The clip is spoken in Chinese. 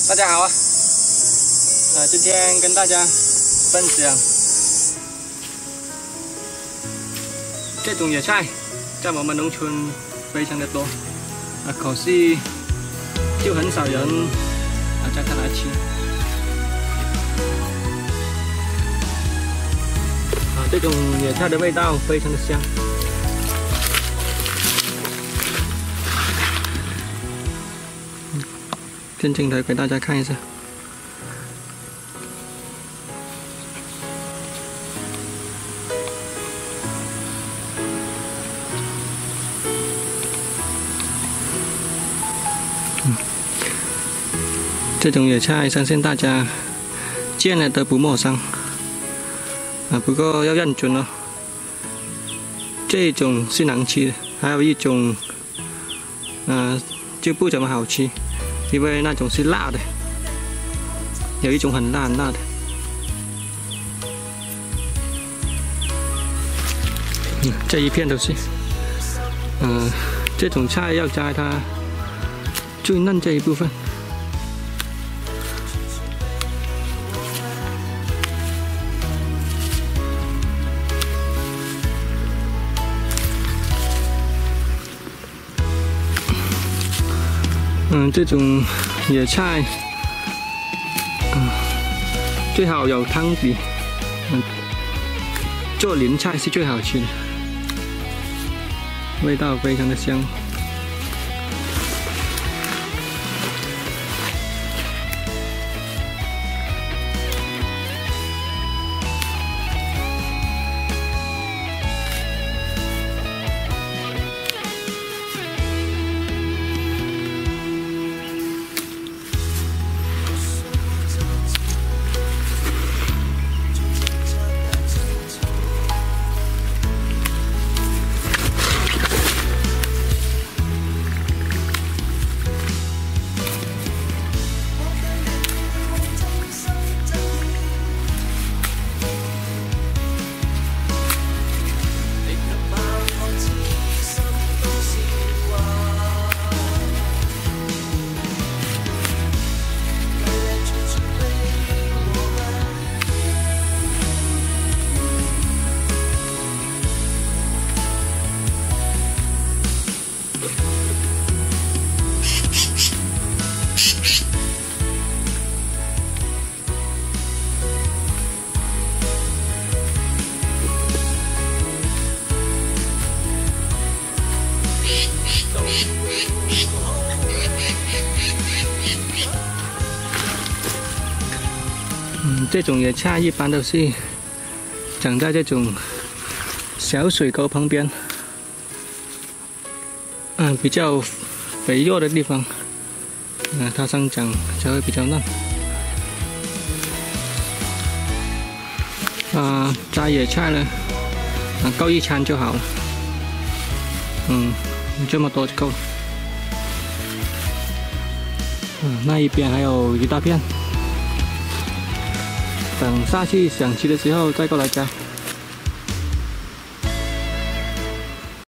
大家好啊！今天跟大家分享这种野菜，在我们农村非常的多，可是就很少人摘它来吃。这种野菜的味道非常的香。近镜头给大家看一下。这种野菜相信大家见了都不陌生不过要认准哦。这种是能吃的，还有一种就不怎么好吃。因为那种是辣的，有一种很辣的。这一片都是。这种菜要摘它最嫩这一部分。这种野菜，最好有汤底，做淋菜是最好吃的，味道非常的香。这种野菜一般都是长在这种小水沟旁边，比较肥沃的地方，它生长才会比较嫩。摘野菜呢，够一餐就好了。这么多就够了。那一边还有一大片。等下去想吃的时候再过来摘。